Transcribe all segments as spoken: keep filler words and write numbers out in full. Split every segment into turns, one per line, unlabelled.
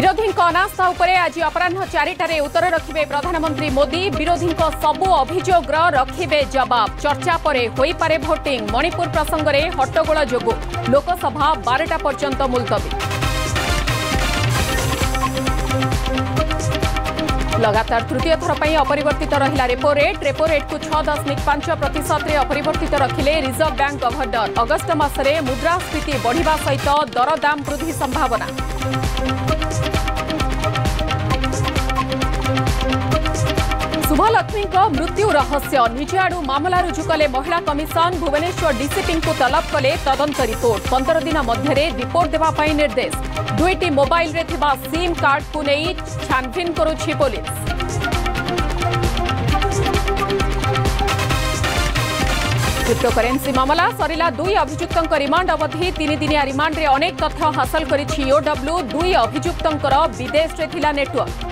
विरोधी अनास्था उपरे आज अपराह्न चारिटारे उत्तर रखिबे प्रधानमंत्री मोदी। विरोधी सबु अभियोगर रखिबे जवाब। चर्चा परे होई पारे भोटिंग। मणिपुर प्रसंग में हट्टगोल जोगु लोकसभा बारटा पर्यंत मुलतवी। लगातार तृतीय थर पर अपरिवर्तित रहिला रेपो रेट। रेपो रेट को छह दशमिक पांच प्रतिशत रे अपरिवर्तित रखिले रिजर्व बैंक गवर्नर। अगस्त मासरे मुद्रास्फीति बढ़िबा सहित दरदाम वृद्धि संभावना। शुभलक्ष्मी मृत्यु रहस्य। निज आड़ू मामला रुजु कले महिला कमिशन। भुवनेश्वर डीसीपी को तलब कले तदंत रिपोर्ट। पंदर दिन मध्य रिपोर्ट देवाई निर्देश। दुईटी मोबाइल रे थिबा सिम कार्ड को नहीं छानभिन करुछि पुलिस। क्रिप्टोकरेन्सी मामला सरिला दुई अभियुक्तों रिमांड अवधि। तीन दिनिया रिमांड रे अनेक तथ्य हासिल करिछि ओडब्ल्यू। दुई अभियुक्तों विदेश रे थिला नेटवर्क।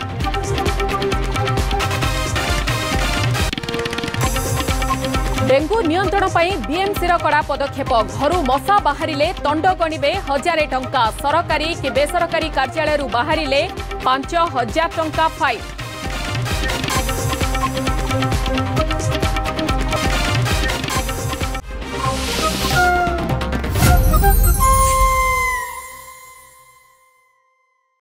डेंगू नियंत्रण पर बीएमसी कड़ा पदक्षेप। घर मशा बाहरिले तंड गणिबे हजारे टंका। सरकारी कि बेसरकारी कार्यालय बाहरिले पांच हजार टंका फाइन।